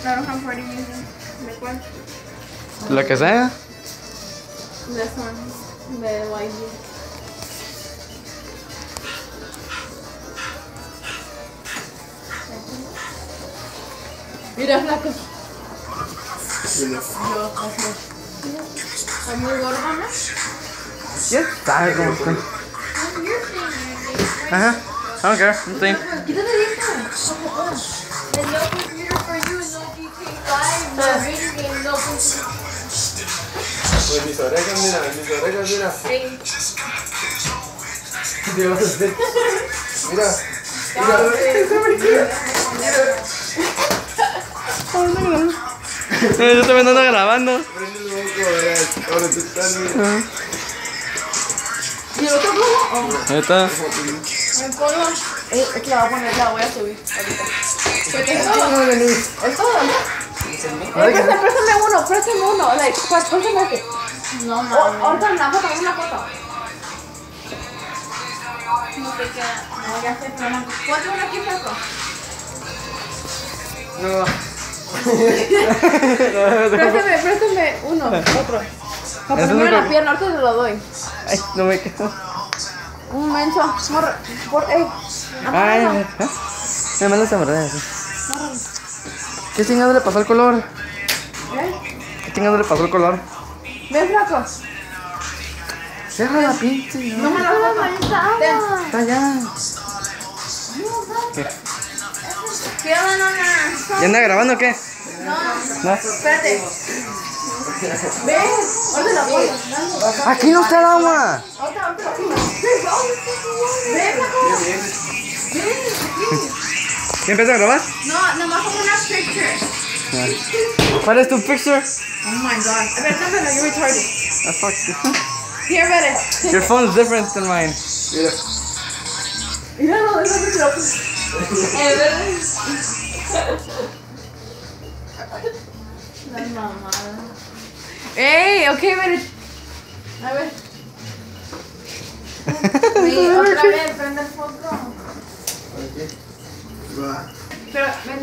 don't have party music. Like what? Lo que sea. This one. The YG. Mira, flaco. Yo, ¿estás muy gorda, no? Ya está, como está. Ajá. I don't care. I'm saying. Quítate de esta. And no computer for you, no GTA5, no video game, no computer. Pues mis orejas, mira. Hey. Dios, mira. Yo también ando grabando. Prende el moco, ahora te están viendo. ¿Y el otro globo? Oh. Ahí está. El polvo. Es que la voy a poner, la voy a subir ahorita. Porque es todo. Es todo, ¿no? Préstame uno. Like, préstame este. No, mames. Ahorita una foto. No te queda. No, ya sé, pero no. Ponte uno aquí, flaco. No. Préstame uno, otro. Para ponerme la pierna, ahorita te lo doy. Ay, no me quedo. Un menso. Ay, me manda esa verdad. ¿Qué chingado le pasó el color? ¿Qué chingado le pasó el color? Ven, flaco. Cierra la pinche. No me la foto. Está allá. ¿Qué onda, nona? ¿Ya anda grabando o qué? No. Espérate. Ven, ahorita la voy. Aquí no está el agua. Ahorita la voy. Ven, flaco. ¿Ya empieza a grabar? No, nomás como una picture. ¿Cuál es tu picture? Oh my god. A ver, no, you're retarded. Ah, fuck. Here, vete. Your phone's different than mine. Mira. Míralo, déjame que lo puse. La mamada. ¡Ey! Ok, vete. A ver. Sí, otra vez, prende el foto. Pero, ven.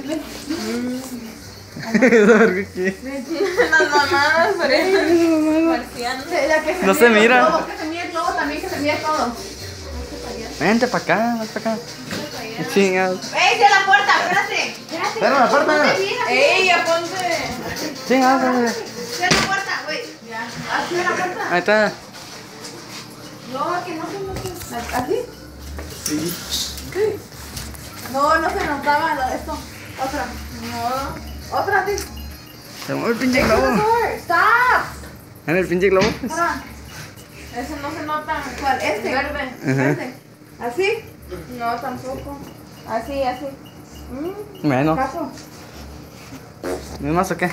Las mamadas, marcianos. No se mira. Que se mire el globo también, que se mire todo. Vente para acá, vente para acá. Chingados. ¡Ey, cierra la puerta! ¡Espérate! Cierra la puerta. ¡Ey, ya ponte! Chingados. Cierra la puerta, güey. Ya. Cierra la puerta. Ahí está. No, que no se note. ¿Así? Sí. ¿Qué? No se notaba esto. Otra. No. Otra, sí. Se mueve el pinche globo. ¡Stop! ¿En el pinche globo? Ahora. Ese no se nota. ¿Cuál? Este. Verde. Ajá. Este. ¿Así? No, tampoco. Así. Bueno. Capo. ¿No es más o qué?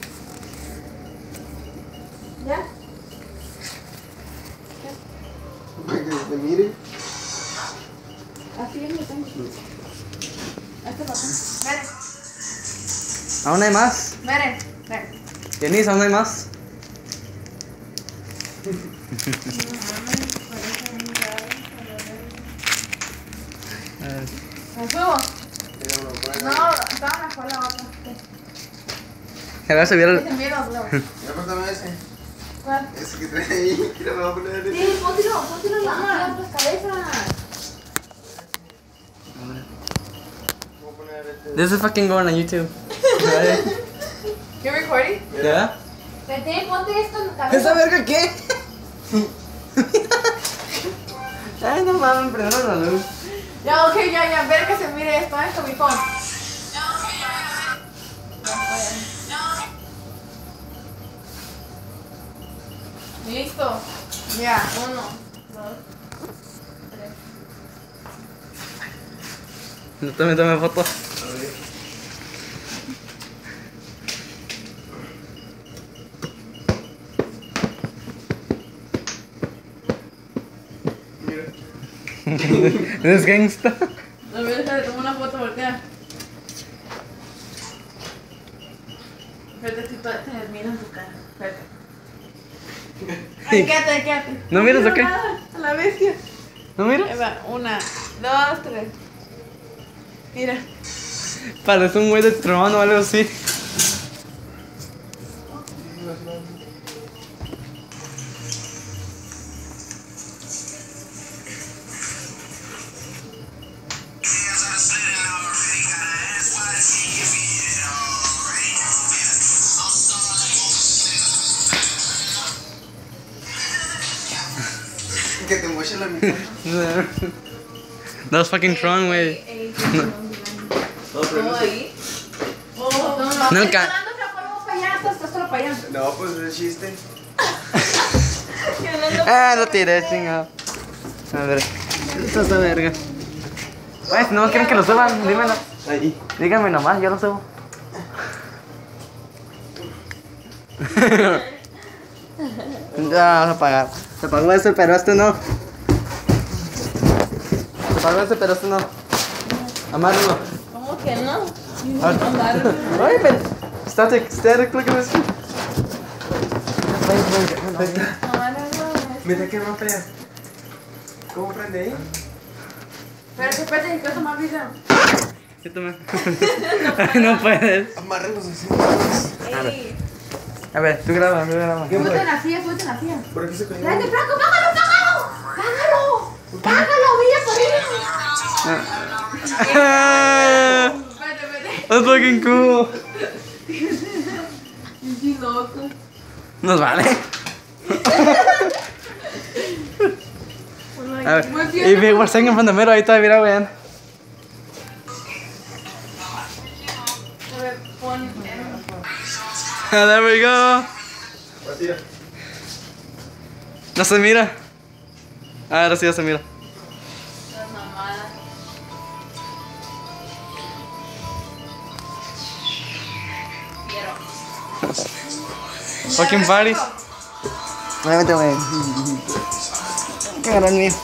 ¿Ya? Para que te mire. Así es mi tengo. Este lo tengo. Vere. ¿Aún hay más? Vere. Denise, ¿aún hay más? ¿Me subo? No, estaba mejor la otra. A ver, se viera Que se mire los globos. Mira, préstame ese. ¿Cuál? Ese que trae ahí. ¿Qué le voy a poner? Sí, póntelo en las cabezas. Voy a poner este. This is fucking going on YouTube. ¿Qué recording? ¿Ya? Vete, ponte esto en la cabeza. ¿Esa verga qué? Ay, no mames, prendieron la luz. Ya, ok, ya, ver que se mire esto, con mi phone. Listo. Ya, 1, 2, 3. Yo también tomé fotos. ¿Eres gangsta? A ver, déjame tomar una foto, voltea. Espérate, si te mira en tu cara. Espérate. Ay, quédate. ¿No miras o qué? Nada, a la bestia. ¿No miras? Ahí va, 1, 2, 3. Mira. Parece un güey de Tron o algo así. eché la mitad. That was fucking strong, güey. ¿Todo ahí? No alcanza. No, pues es chiste. Ah, lo tiré, chingado. A ver. Esto está verga. Ay, si no quieren que lo suban, dímelo. Ahí. Díganme nomás, yo lo subo. Ya, vamos a pagar. Se pagó ese, pero este no. Se pagó ese, pero este no. Amárralo. ¿Cómo que no? Ay, pero. Static, look at this. Mira que no fea. ¿Cómo prende ahí? Espérate, que tomar video. ¿Qué toma? No puedes. Amárrelos así. Ey, A ver, tú graba. ¿Qué súbete fue? en la silla. ¿Por aquí se cayó? Espérate, Franco, págalo, mira por ahí. Espérate. That's fucking cool. Qué loco. Nos vale. A ver, y we were singing from the middle, ahí está, mira, weón. A ver, pon. There we go. Retira. No se mira. Ahora sí ya se mira. Las mamadas. Quiero. Fucking party. Vete, wey. Cabrón mío.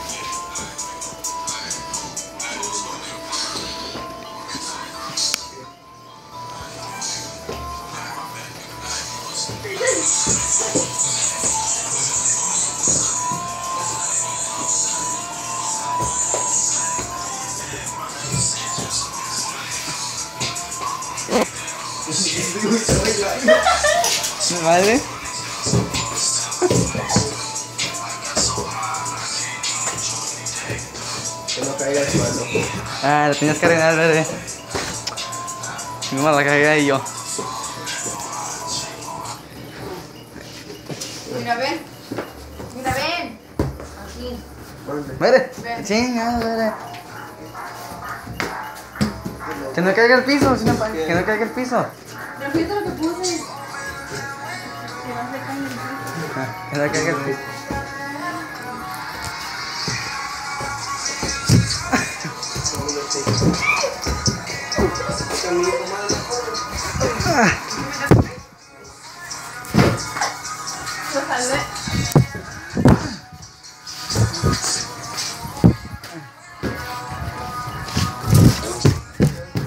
¿Vale? Que no caiga al suelo. Ah, lo tenías que arreglar, bebé. Mi mamá la cagué y yo. Mira, ven. Aquí. Ponte. Mire, Ven. chingada, bebé. Que no caiga el piso, si no, que no caiga el piso. Pero fíjate lo que puse. Que no se caiga el piso. Que no caiga el piso. Camino, comadre.